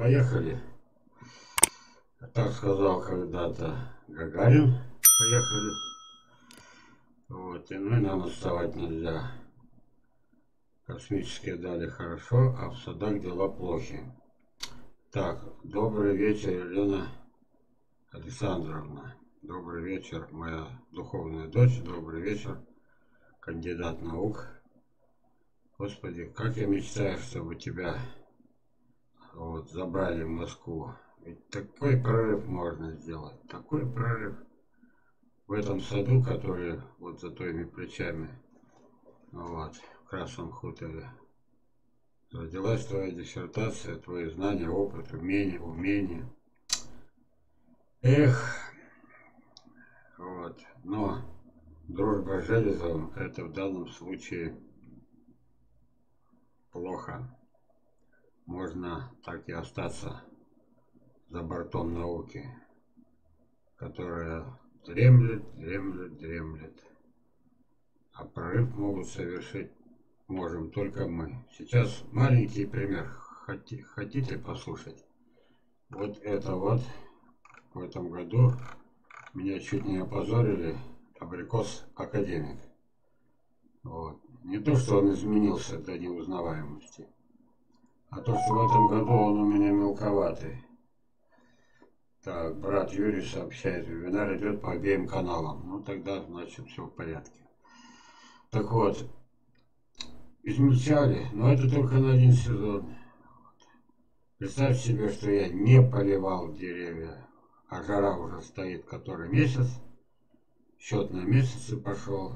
поехали. Так сказал когда-то Гагарин. Поехали. Вот, и ну и нам отставать нельзя. Космические дали хорошо, а в садах дела плохи. Так, добрый вечер, Елена Александровна. Добрый вечер, моя духовная дочь. Добрый вечер, кандидат наук. Господи, как я мечтаю, чтобы тебя вот забрали в Москву. Ведь такой прорыв можно сделать. Такой прорыв в этом саду, который вот за твоими плечами, вот, в Красном хуторе. Родилась твоя диссертация, твои знания, опыт, умения. Эх, вот, но дружба с железом — это в данном случае плохо. Можно так и остаться за бортом науки, которая дремлет. А прорыв могут совершить можем только мы. Сейчас маленький пример. Хотите послушать? Вот это вот в этом году меня чуть не опозорили абрикос-академик. Вот. Не то, что он изменился до неузнаваемости, а то, что в этом году он у меня мелковатый. Так, брат Юрий сообщает, вебинар идет по обеим каналам. Ну тогда, значит, все в порядке. Так вот, измельчали, но это только на один сезон. Представь себе, что я не поливал деревья, а жара уже стоит который месяц, счет на месяцы пошел.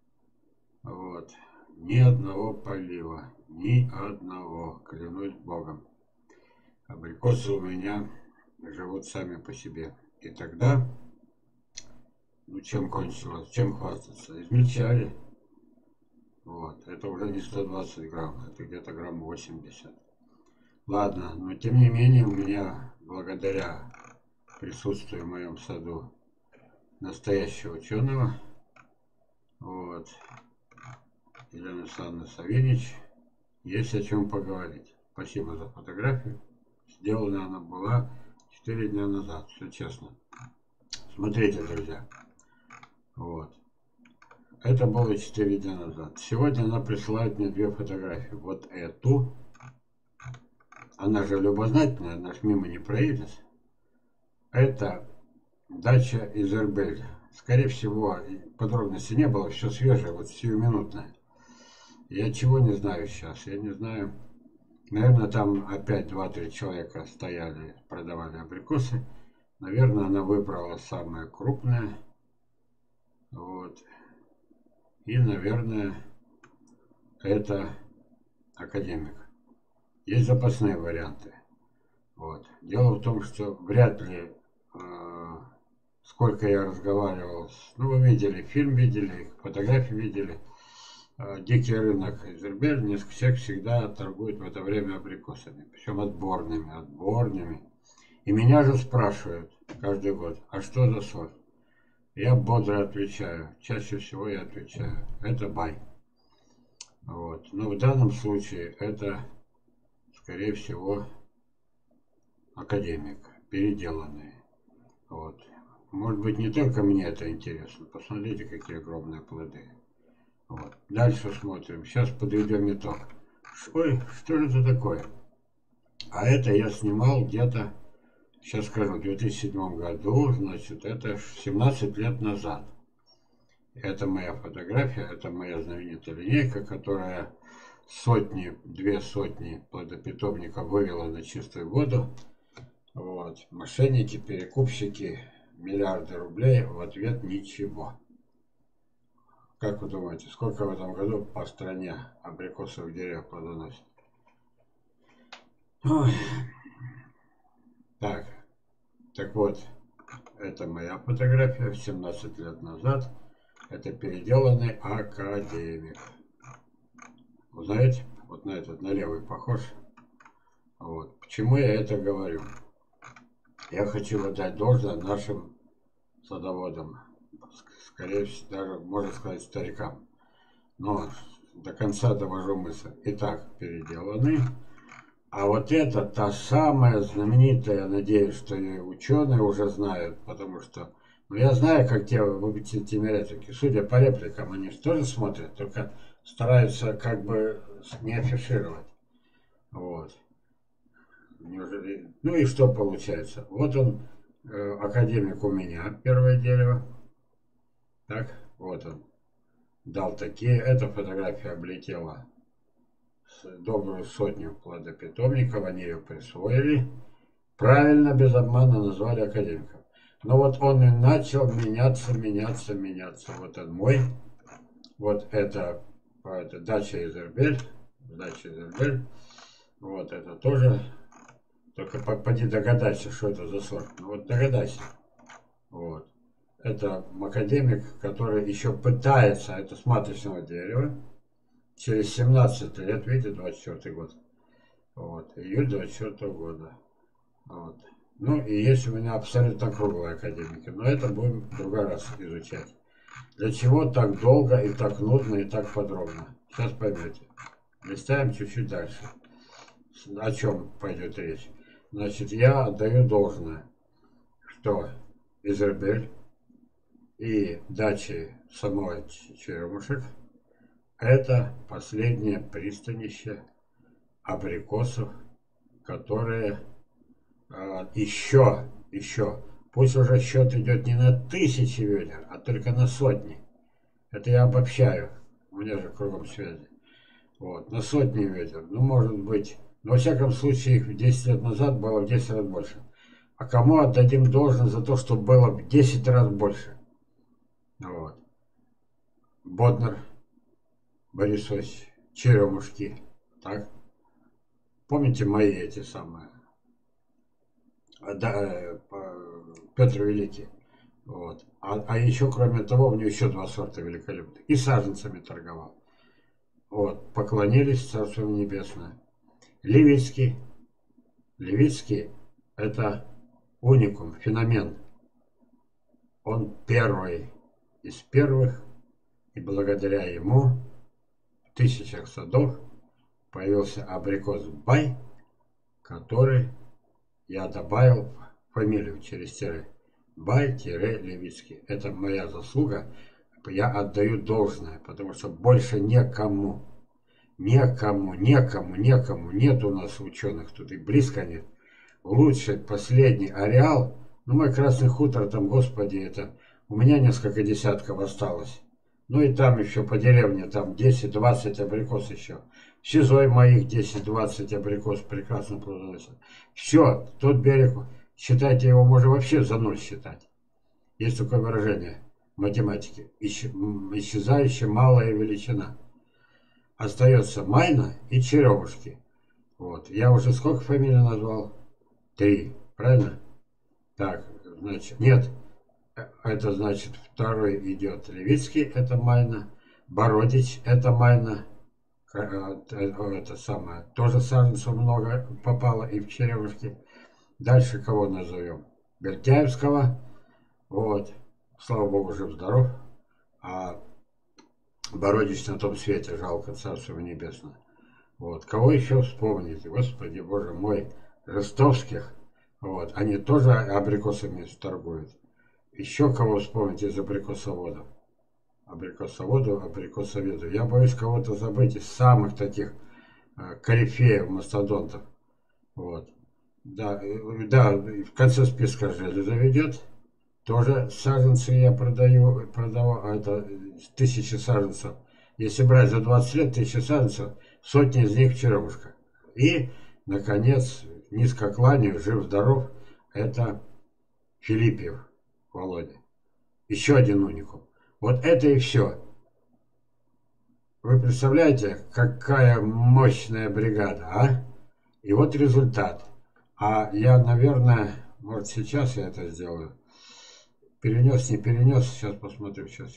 Вот. Ни одного полива, ни одного, клянусь Богом. Абрикосы у меня живут сами по себе. И тогда, ну чем кончилось, чем хвастаться? Измельчали. Вот. Это уже не 120 грамм, это где-то грамм 80. Ладно, но тем не менее у меня, благодаря присутствию в моем саду настоящего ученого, вот, Елена Александровна Савинич, есть о чем поговорить. Спасибо за фотографию. Сделана она была 4 дня назад, все честно. Смотрите, друзья. Вот. Это было 4 дня назад. Сегодня она присылает мне 2 фотографии. Вот эту. Она же любознательная, она ж мимо не проедет. Это дача Изербель. Скорее всего, подробностей не было, все свежее, вот сиюминутное. Я чего не знаю сейчас, я не знаю. Наверное, там опять 2-3 человека стояли, продавали абрикосы. Наверное, она выбрала самое крупное. Вот. И, наверное, это академик. Есть запасные варианты. Вот. Дело в том, что вряд ли, сколько я разговаривал ну вы видели, фильм видели, фотографии видели, дикий рынок Изербель, несколько человек всегда торгует в это время абрикосами, причем отборными. И меня же спрашивают каждый год, а что за сорт? Я бодро отвечаю, чаще всего я отвечаю, это бай. Вот. Но в данном случае это, скорее всего, академик, переделанный. Вот. Может быть, не только мне это интересно. Посмотрите, какие огромные плоды. Вот. Дальше смотрим. Сейчас подведем итог. Ой, что же это такое? А это я снимал где-то, сейчас скажу, в 2007 году, значит, это 17 лет назад. Это моя фотография, это моя знаменитая линейка, которая 2 сотни плодопитомников вывела на чистую воду. Вот. Мошенники, перекупщики, миллиарды рублей, в ответ ничего. Как вы думаете, сколько в этом году по стране абрикосовых деревьев плодоносит? Ой. Так вот, это моя фотография 17 лет назад. Это переделанный академик. Вы знаете, вот на этот, на левый похож. Вот. Почему я это говорю? Я хочу отдать должное нашим садоводам, скорее всего, даже, можно сказать, старикам. Но до конца довожу мысль. Итак, переделанный. А вот это та самая знаменитая, надеюсь, что и ученые уже знают, потому что, ну, я знаю, как те тимирятники, судя по репликам, они же тоже смотрят, только стараются как бы не афишировать. Вот. Неужели... Ну и что получается? Вот он, академик у меня, первое дерево. Так, вот он. Дал такие. Эта фотография облетела добрую сотню плодопитомников, они ее присвоили. Правильно, без обмана назвали академиком. Но вот он и начал меняться. Вот он мой. Вот это дача Изербель. Дача Изербель. Вот это тоже. Только поди догадайся, что это за сорт. Ну вот догадайся. Вот. Это академик, который еще пытается, это с маточного дерева. Через 17 лет, видите, 24 год. Вот. Июль 24 года. Вот. Ну и есть у меня абсолютно круглые академики. Но это будем в другой раз изучать. Для чего так долго и так нудно и так подробно? Сейчас поймете. Листаем чуть-чуть дальше. О чем пойдет речь? Значит, я отдаю должное, что Изербель и дачи самой Черемушек это последнее пристанище абрикосов, которые еще, пусть уже счет идет не на тысячи ведер, а только на сотни. Это я обобщаю, у меня же кругом связи. Вот, на сотни ведер, ну может быть, но во всяком случае их 10 лет назад было в 10 раз больше. А кому отдадим должность за то, что было в 10 раз больше? Вот. Боднер Борис Осич, Черемушки, так? Помните мои эти самые? Да, Петр Великий. Вот. А еще, кроме того, у него еще два сорта великолепных. И саженцами торговал. Вот. Поклонились Царству Небесное. Левицкий. Левицкий это уникум, феномен. Он первый из первых. И благодаря ему в тысячах садов появился абрикос Бай, который я добавил фамилию через тире. Бай-Левицкий. Это моя заслуга. Я отдаю должное, потому что больше некому. Некому. Нет у нас ученых тут и близко нет. Лучший последний ареал. Ну, мой Красный Хутор, там, господи, это... У меня несколько десятков осталось. Ну и там еще по деревне, там 10-20 абрикос еще. Сезой моих 10-20 абрикос прекрасно плодоносят. Все, тот берег, считайте его, можно вообще за ноль считать. Есть такое выражение в математике. Исчезающая малая величина. Остается Майна и Черемушки. Вот. Я уже сколько фамилий назвал? 3. Правильно? Так, значит, нет. Это значит, второй идет Левицкий, это Майна. Бородич, это Майна. Это самое. Тоже саженцев много попало и в Черемушки. Дальше кого назовем? Бертяевского. Вот. Слава Богу, жив-здоров. А Бородич на том свете, жалко, Царство Небесное. Вот. Кого еще вспомнить? Господи, Боже мой. Ростовских. Вот. Они тоже абрикосами торгуют. Еще кого вспомнить из абрикосоводов? Абрикосоведов. Я боюсь кого-то забыть из самых таких корифеев, мастодонтов. Вот. Да, в конце списка железо ведет. Тоже саженцы я продавал, это 1000 саженцев. Если брать за 20 лет 1000 саженцев, сотни из них черемушка. И, наконец, низко кланяю, жив-здоров, это Филиппьев Володя. Еще один уникум. Вот это и все. Вы представляете, какая мощная бригада, а? И вот результат. А я, наверное, может сейчас я это сделаю. Перенес, не перенес, сейчас посмотрю, сейчас.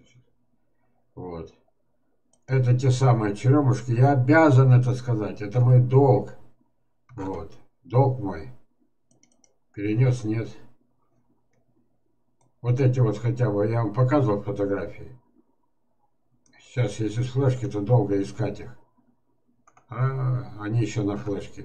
Вот. Это те самые черемушки, я обязан это сказать, это мой долг. Вот, долг мой. Перенес, нет. Вот эти вот хотя бы, я вам показывал фотографии. Сейчас, если с флешки, то долго искать их. А они еще на флешке.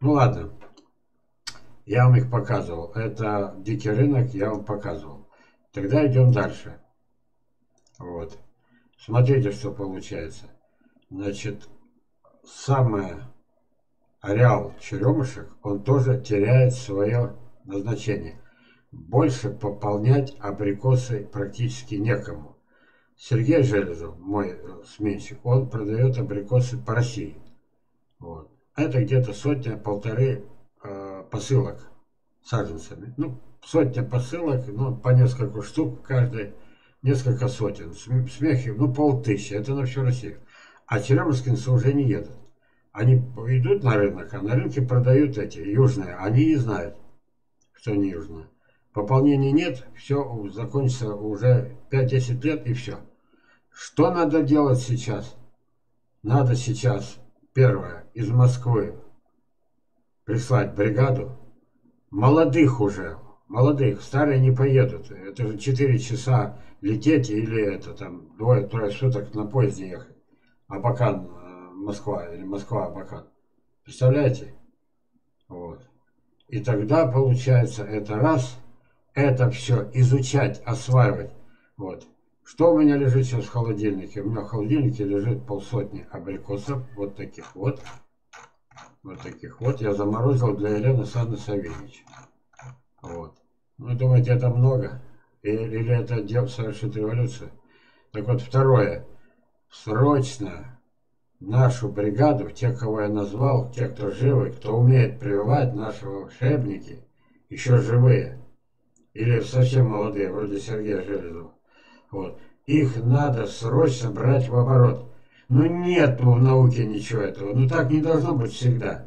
Ну ладно, я вам их показывал. Это дикий рынок, я вам показывал. Тогда идем дальше. Вот. Смотрите, что получается. Значит, самое ареал черемушек, он тоже теряет свое назначение. Больше пополнять абрикосы практически некому. Сергей Железов, мой сменщик, он продает абрикосы по России. Вот. Это где-то сотня-полторы посылок саженцами. Ну, сотня посылок, ну, по несколько штук каждой, несколько сотен. Смехи, ну, 500, это на всю Россию. А черемушкинцы уже не едут. Они идут на рынок, а на рынке продают эти южные. Они не знают, что не южное. Пополнения нет, все закончится уже 5-10 лет и все. Что надо делать сейчас? Надо сейчас, первое, из Москвы прислать бригаду. Молодых уже, молодых, старые не поедут. Это же 4 часа лететь или это там двое-трое суток на поезде ехать. Абакан, Москва или Москва, Абакан. Представляете? Вот. И тогда получается это раз, это все изучать, осваивать. Вот. Что у меня лежит сейчас в холодильнике? У меня в холодильнике лежит 500 абрикосов, вот таких вот. Вот таких вот. Я заморозил для Елены Санны Савельевич. Вот. Ну, думаете, это много? Или это дело совершит революцию? Так вот, второе. Срочно нашу бригаду, тех, кого я назвал, те, кто живы, кто умеет прививать, наши волшебники, еще живые. Или совсем молодые, вроде Сергея Железова. Вот. Их надо срочно брать в оборот. Но нет в науке ничего этого. Ну так не должно быть всегда.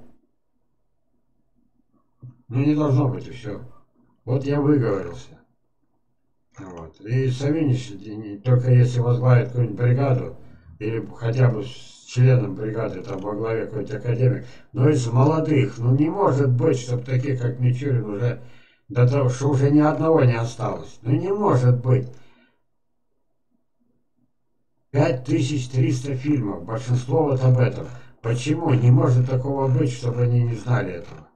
Ну не должно быть и все. Вот я выговорился. Вот. И Савинич, только если возглавит какую-нибудь бригаду, или хотя бы с членом бригады, там во главе какой-то академик, но из молодых, ну не может быть, чтобы таких, как Мичурин, уже до того, что уже ни одного не осталось. Ну не может быть. 5300 фильмов, большинство вот об этом. Почему не может такого быть, чтобы они не знали этого?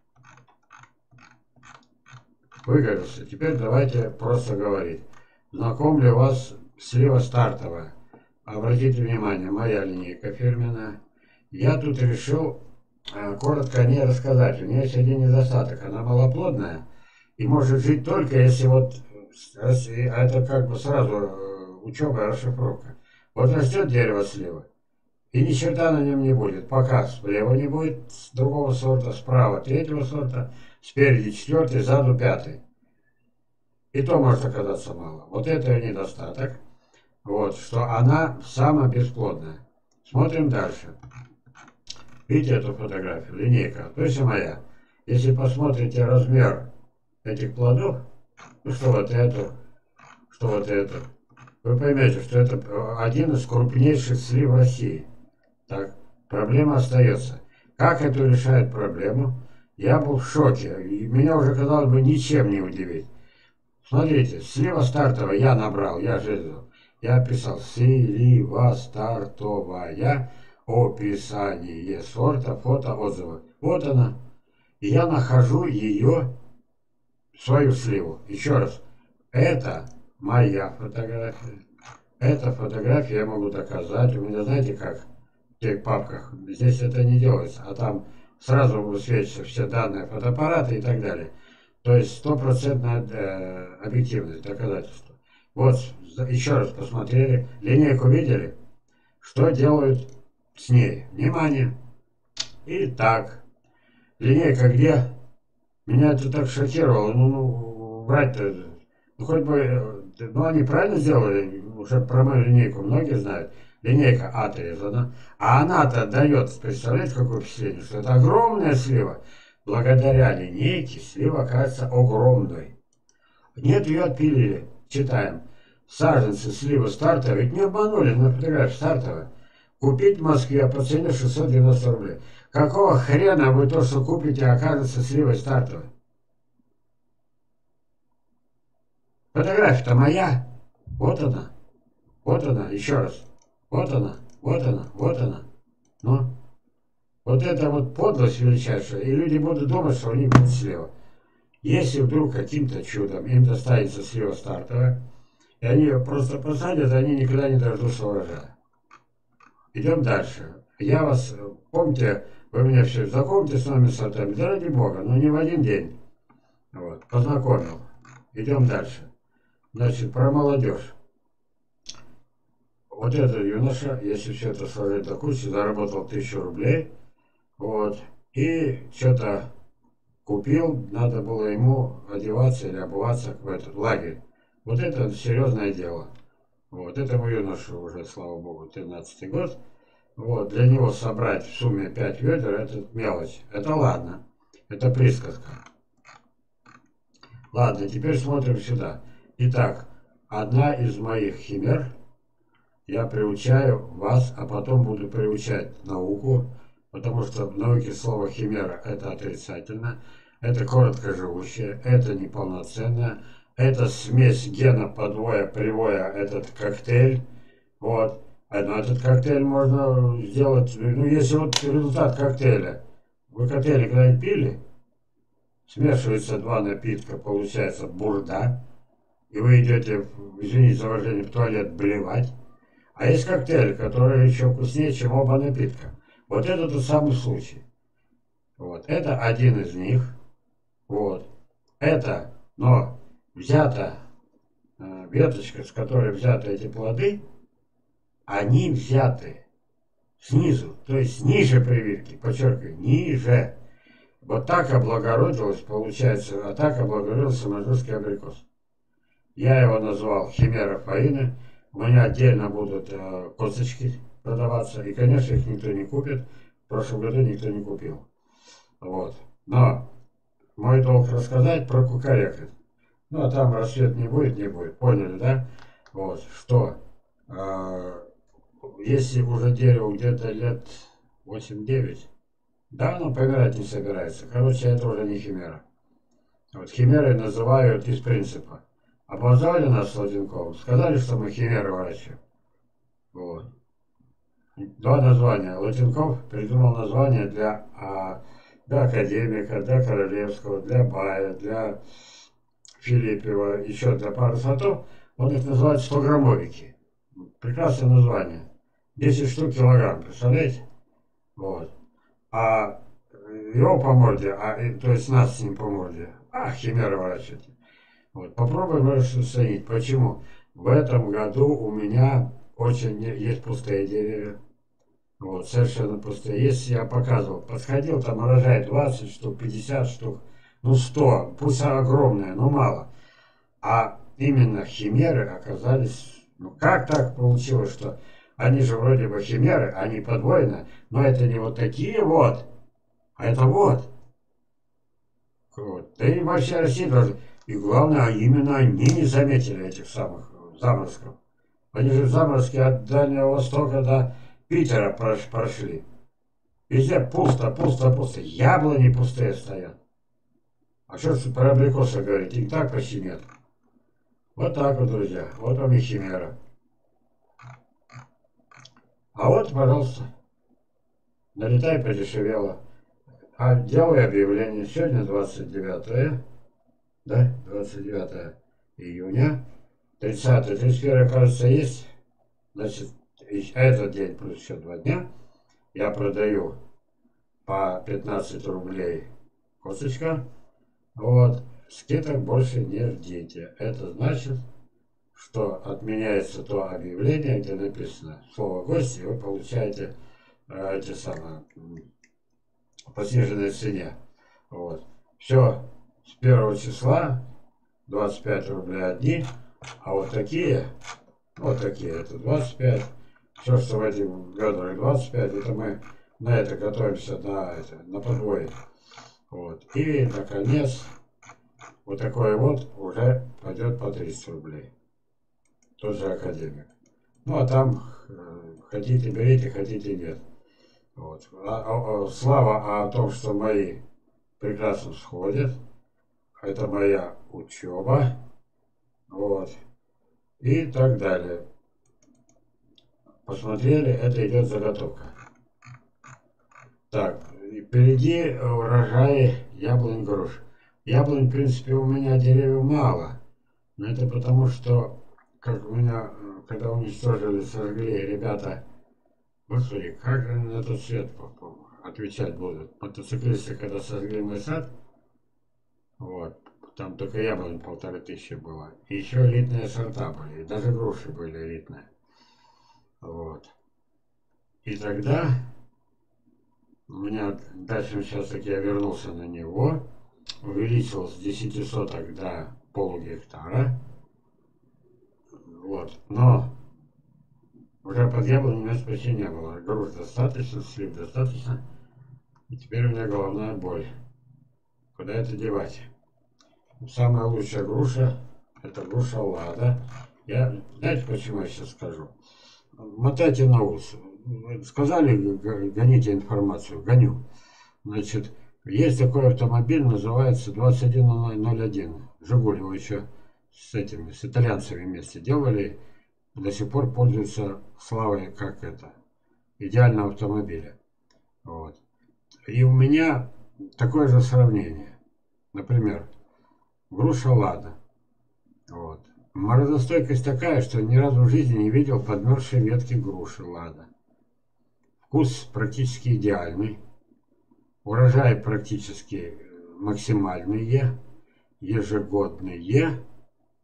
Выговорился. Теперь давайте просто говорить. Знакомлю вас слева стартовая. Обратите внимание, моя линейка фирменная. Я тут решил коротко о ней рассказать. У нее есть один недостаток. Она малоплодная и может жить только если вот... Это как бы сразу учеба, расшифровка. Вот растет дерево слева, и ни черта на нем не будет. Пока слева не будет, с другого сорта, справа третьего сорта, спереди четвертый, сзади пятый. И то может оказаться мало. Вот это ее недостаток. Вот, что она самая бесплодная. Смотрим дальше. Видите эту фотографию? Линейка, то есть моя. Если посмотрите размер этих плодов, ну что вот это, что вот это, вы поймете, что это один из крупнейших слив России. Так, проблема остается. Как это решает проблему? Я был в шоке. И меня уже, казалось бы, ничем не удивить. Смотрите, слива стартовая я набрал, я Железов. Я писал слива стартовая, описание сорта, фото, отзывы. Вот она. И я нахожу ее, свою сливу. Еще раз. Это моя фотография. Эта фотография я могу доказать. У меня, знаете как, в тех папках. Здесь это не делается. А там сразу высвечиваются все данные фотоаппарата и так далее. То есть стопроцентная объективность, доказательство. Вот, еще раз посмотрели. Линейку видели? Что делают с ней? Внимание. Итак, линейка где? Меня это так шокировало. Ну врать-то... Ну, хоть бы... Ну, они правильно сделали. Уже про мою линейку многие знают. Линейка отрезана. А она-то дает, представляете, какое впечатление, что это огромная слива. Благодаря линейке слива кажется огромной. Нет, ее отпилили. Читаем. Саженцы слива стартовая. Ведь не обманули на фотографии стартовая. Купить в Москве по цене 690 рублей. Какого хрена вы то, что купите, окажется сливой стартовой? Фотография-то моя. Вот она. Вот она. Еще раз. Вот она. Вот она. Вот она. Ну. Вот это вот подлость величайшая, и люди будут думать, что у них будет слева. Если вдруг каким-то чудом им достанется слева стартовая, и они ее просто посадят, они никогда не дождутся урожая. Идем дальше. Я вас, помните, вы меня все знакомьте с новыми сортами, да ради бога, но не в один день. Вот, познакомил. Идем дальше. Значит, про молодежь. Вот этот юноша, если все это сложить до кучи, заработал 1000 рублей. Вот. И что-то купил, надо было ему одеваться или обуваться в этот лагерь. Вот это серьезное дело. Вот, этому юношу уже, слава богу, 13-й год. Вот, для него собрать в сумме 5 ведер, это мелочь. Это ладно. Это присказка. Ладно, теперь смотрим сюда. Итак, одна из моих химер, я приучаю вас, а потом буду приучать науку, потому что в науке слово химера это отрицательно, это короткоживущее, это неполноценное, это смесь гена подвоя, привоя, этот коктейль. Вот. Но этот коктейль можно сделать, ну если вот результат коктейля. Вы коктейль когда-нибудь пили? Смешиваются два напитка, получается бурда, и вы идете, извините за выражение, в туалет блевать. А есть коктейль, который еще вкуснее, чем оба напитка. Вот это тот самый случай. Вот. Это один из них. Вот. Это, но взята веточка, с которой взяты эти плоды, они взяты снизу, то есть ниже прививки, подчеркиваю, ниже. Вот так облагородилось, получается, а так облагородился мажорский абрикос. Я его назвал химера фаина. У меня отдельно будут косточки продаваться. И, конечно, их никто не купит. В прошлом году никто не купил. Вот. Но мой долг рассказать про кукарекой. Ну, а там рассвет не будет, не будет. Поняли, да? Вот. Что? Если уже дереву где-то лет 8-9, да, оно помирать не собирается. Короче, это уже не химера. Вот химерой называют из принципа. Обозвали нас с Латинковым, сказали, что мы химеры врачи. Вот. Два названия. Латинков придумал название для академика, для Королевского, для Бая, для Филиппева, еще для пары сортов. Он их называет 100-граммовики. Прекрасное название. 10 штук килограмм, представляете? Вот. А его по морде, то есть нас с ним по морде, химера врачи. Вот. Попробуем расценить, почему. В этом году у меня очень есть пустые деревья. Вот, совершенно пустые. Если я показывал, подходил, там урожай 20 штук, 50 штук, ну 100, пусть огромное, но мало. А именно химеры оказались, ну как так получилось, что они же вроде бы химеры, они подвойные, но это не вот такие вот, а это вот. Вот. Да и вообще Россия даже. И главное, именно они не заметили этих самых заморозков. Они же заморозки от Дальнего Востока до Питера прошли. Везде пусто, пусто, пусто. Яблони пустые стоят. А что ж про абрикосы говорить? Их так почти нет. Вот так вот, друзья. Вот вам и химера. А вот, пожалуйста, налетай подешевело. А делаю объявление. Сегодня 29, да? 29 июня. 30, 31, кажется, есть. Значит, этот день плюс еще 2 дня я продаю по 15 рублей косточка. Вот. Скидок больше не ждите. Это значит, что отменяется то объявление, где написано слово «гость», и вы получаете эти самые по сниженной цене. Вот. Все с 1 числа 25 рублей одни, а вот такие, это 25. Все, что в этих ведрах 25, это мы на это готовимся на подвое. Вот. И, наконец, вот такой вот уже пойдет по 30 рублей. Тот же академик. Ну, а там хотите берите, хотите нет. Вот. Слава о том, что мои прекрасно сходят. Это моя учеба. Вот. И так далее. Посмотрели, это идет заготовка. Так, и впереди урожаи яблонь, груш. Яблонь, в принципе, у меня деревьев мало. Но это потому, что, как у меня, когда уничтожили, сожгли ребята, господи, как же на этот свет отвечать будут? Мотоциклисты, когда сожгли мой сад, вот, там только яблонь 1500 было. И еще элитные сорта были, и даже груши были элитные. Вот. И тогда у меня дальше сейчас таки я вернулся на него, увеличил с 10 соток до полугектара. Вот. Но уже под яблонью мест почти не было. Груш достаточно, слив достаточно. И теперь у меня головная боль. Куда это девать? Самая лучшая груша — это груша Лада. Знаете, почему я сейчас скажу? Мотайте на ус. Сказали, гоните информацию. Гоню. Значит, есть такой автомобиль, называется 2101. Жигуль его еще с итальянцами вместе делали. До сих пор пользуются славой как это, идеального автомобиля. Вот. И у меня такое же сравнение. Например, груша Лада. Вот. Морозостойкость такая, что ни разу в жизни не видел подмерзшей ветки груши Лада. Вкус практически идеальный. Урожай практически максимальные, ежегодные.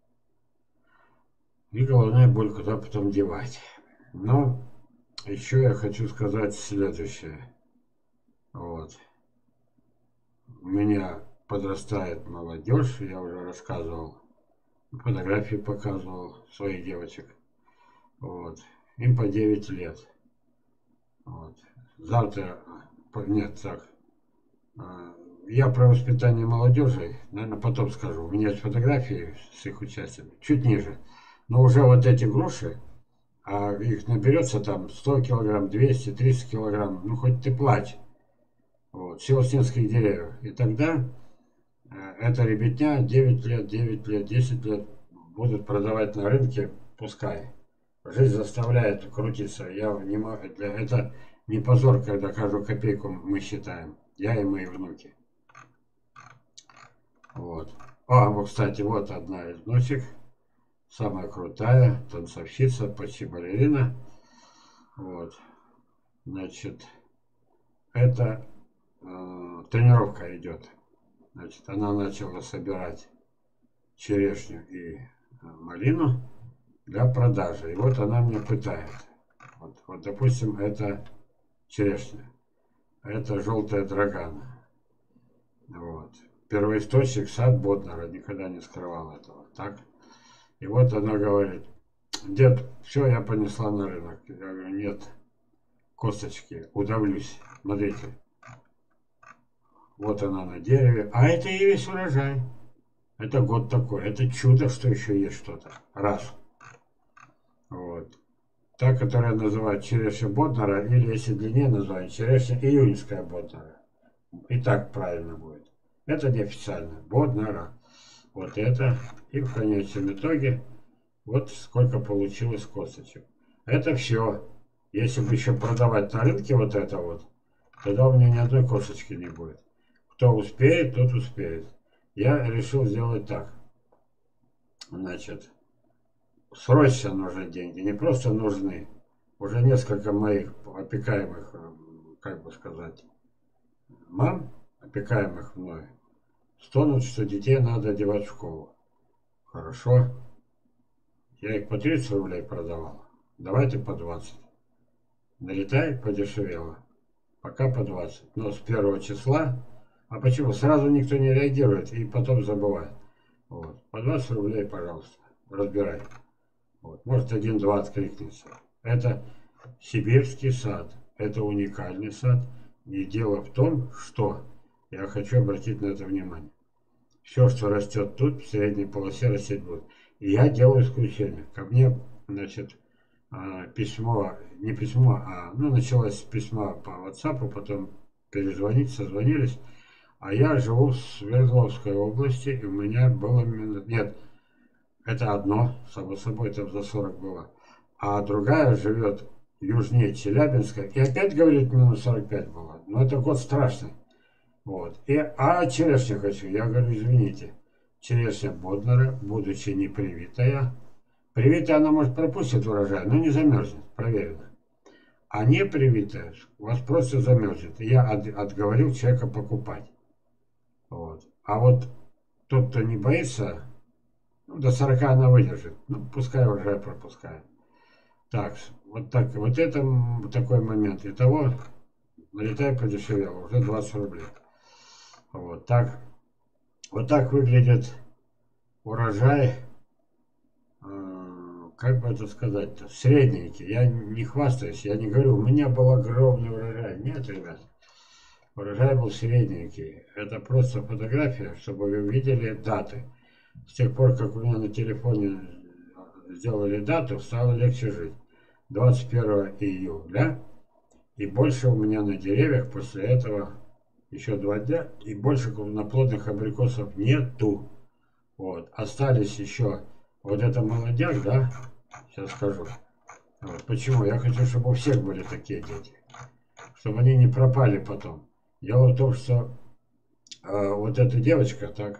И головная боль, куда потом девать. Но еще я хочу сказать следующее. Вот. У меня подрастает молодежь, я уже рассказывал, фотографии показывал своих девочек. Вот. Им по 9 лет. Вот. Завтра, нет, так, я про воспитание молодежи, наверное, потом скажу. У меня есть фотографии с их участием, чуть ниже. Но уже вот эти груши, а их наберется там 100 килограмм, 200, 300 килограмм, ну хоть ты плачь. Вот, севастинских деревьев. И тогда эта ребятня 9 лет, 9 лет, 10 лет будут продавать на рынке, пускай. Жизнь заставляет крутиться. Я не могу, это не позор, когда каждую копейку мы считаем. Я и мои внуки. Вот. Вот, кстати, вот одна из внучек. Самая крутая, танцовщица, почти балерина. Вот. Значит, это тренировка идет. Значит, она начала собирать черешню и малину для продажи. И вот она мне пытает. Вот допустим, это черешня. Это желтая драгана. Вот. Первоисточник сад Боднера, никогда не скрывал этого. Так? И вот она говорит: дед, все, я понесла на рынок. Я говорю: нет, косточки, удавлюсь. Смотрите. Вот она на дереве. А это и весь урожай. Это год такой. Это чудо, что еще есть что-то. Раз. Вот. Та, которая называют черешня Боднера, или если длиннее называют черешня июньская Боднера. И так правильно будет. Это неофициально. Боднера. Вот это. И в конечном итоге вот сколько получилось косточек. Это все. Если бы еще продавать на рынке вот это вот, тогда у меня ни одной косточки не будет. Кто успеет, тот успеет. Я решил сделать так. Значит, срочно нужны деньги, не просто нужны. Уже несколько моих опекаемых, как бы сказать, мам, опекаемых мной, стонут, что детей надо одевать в школу. Хорошо. Я их по 30 рублей продавал. Давайте по 20. Налетай, подешевело. Пока по 20. Но с 1 числа. А почему? Сразу никто не реагирует и потом забывает. Вот. По 20 рублей, пожалуйста, разбирай. Вот. Может, один-два откликнется. Это сибирский сад. Это уникальный сад. И дело в том, что я хочу обратить на это внимание. Все, что растет тут, в средней полосе растет будет. И я делаю исключение. Ко мне, значит, письмо, не письмо, началось с письма по WhatsApp, потом перезвонить, созвонились. А я живу в Свердловской области, и у меня было... Нет, это одно, само собой, там за 40 было. А другая живет южнее Челябинска. И опять, говорит, минус 45 было. Но это год страшный. Вот. А черешню хочу. Я говорю, извините. Черешня Боднера, будучи не привитая. Привитая она, может, пропустит урожай, но не замерзнет. Проверено. А не привитая у вас просто замерзнет. И я отговорил человека покупать. Вот. А вот тот, кто не боится, ну, до 40 она выдержит. Ну, пускай урожай пропускает. Так, вот это такой момент. Итого, налетай подешевело, уже 20 рублей. Вот так выглядит урожай, как бы это сказать-то, средненький. Я не хвастаюсь, я не говорю, у меня был огромный урожай. Нет, ребят, урожай был средненький. Это просто фотография, чтобы вы видели даты. С тех пор, как у меня на телефоне сделали дату, стало легче жить. 21 июля. И больше у меня на деревьях после этого еще 2 дня. И больше крупноплодных абрикосов нету. Вот. Остались еще вот это молодняк, да? Сейчас скажу. Вот. Почему? Я хочу, чтобы у всех были такие дети. Чтобы они не пропали потом. Дело в том, что вот эта девочка, так,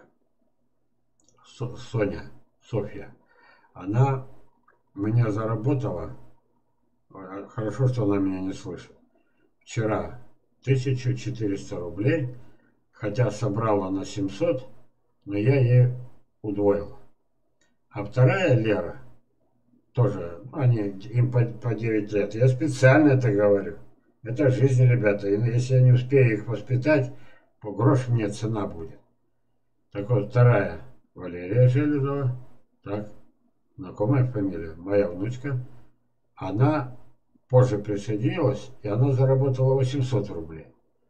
Софья, она меня заработала, хорошо, что она меня не слышит, вчера 1400 рублей, хотя собрала на 700, но я ей удвоил. А вторая Лера, тоже, им по 9 лет, я специально это говорю. Это жизнь, ребята, и если я не успею их воспитать, по грош мне цена будет. Так вот, вторая Валерия Железова, так, знакомая фамилия, моя внучка, она позже присоединилась, и она заработала 800 рублей.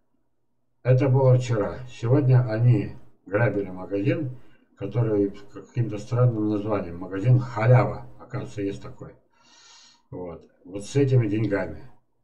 Это было вчера. Сегодня они грабили магазин, который каким-то странным названием, магазин Халява, оказывается, есть такой. Вот с этими деньгами.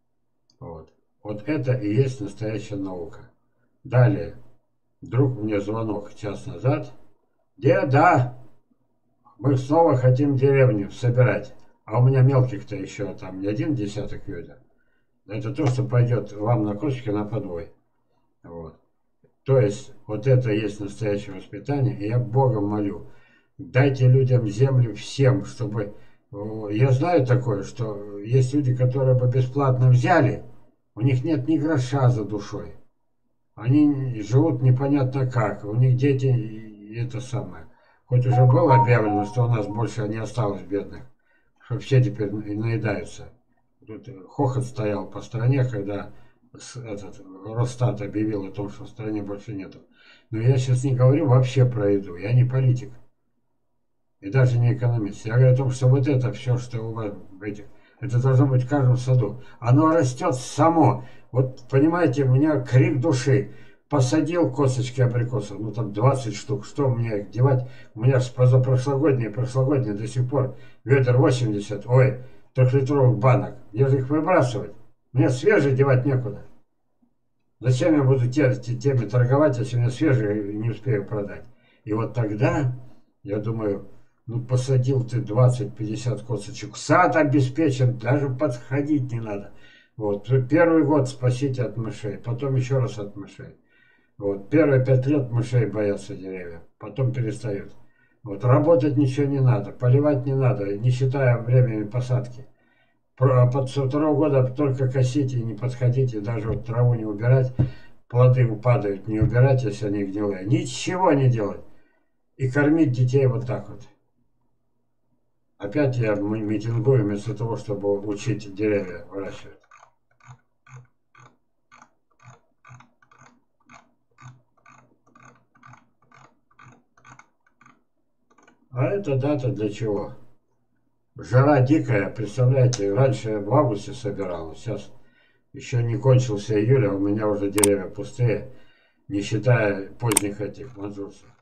Вот это и есть настоящая наука. Далее, вдруг мне звонок час назад. Деда, мы снова хотим деревню собирать. А у меня мелких-то еще там не 1 десяток ведер. Это то, что пойдет вам на косточке на подвой. Вот. То есть, вот это и есть настоящее воспитание. И я Богом молю, дайте людям землю всем, чтобы... Я знаю такое, что есть люди, которые бы бесплатно взяли, у них нет ни гроша за душой. Они живут непонятно как, у них дети и это самое. Хоть уже было объявлено, что у нас больше не осталось бедных, что все теперь наедаются. Тут хохот стоял по стране, когда Росстат объявил о том, что в стране больше нету. Но я сейчас не говорю вообще про еду, я не политик. И даже не экономист. Я говорю о том, что вот это все, что у вас этих, это должно быть в каждом саду. Оно растет само. Вот, понимаете, у меня крик души. Посадил косточки абрикосов, ну там 20 штук. Что мне их девать? У меня же позапрошлогодние, прошлогодние до сих пор ведер 80, ой, 3-литровых банок. Где же их выбрасывать? Мне свежие девать некуда. Зачем я буду теми торговать, если мне свежие не успею продать? И вот тогда, я думаю, ну посадил ты 20-50 косточек. Сад обеспечен, даже подходить не надо. Вот. Первый год спасите от мышей, потом еще раз от мышей. Вот. Первые 5 лет мышей боятся деревья, потом перестают. Вот. Работать ничего не надо, поливать не надо, не считая времени посадки. Со 2-го года только косите и не подходите, даже вот траву не убирать, плоды упадают, не убирать, если они гнилые. Ничего не делать. И кормить детей вот так вот. Опять я митингую вместо того, чтобы учить деревья выращивать. А эта дата для чего? Жара дикая, представляете, раньше в августе собиралась, сейчас еще не кончился июль, а у меня уже деревья пустые, не считая поздних этих манжурцев.